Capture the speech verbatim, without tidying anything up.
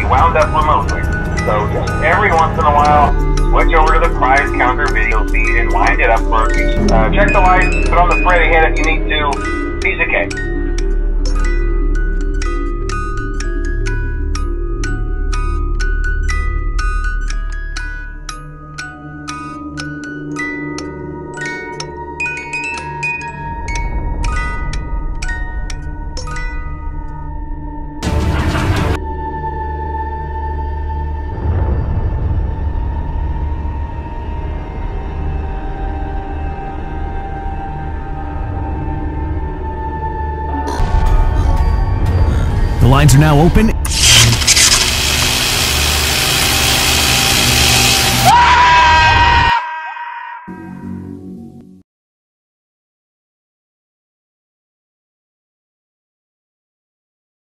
wound up remotely. So just every once in a while, switch over to the prize counter video feed and wind it up for a piece. Uh, check the lights, put on the Freddy head if you need to. Piece of cake. The lines are now open.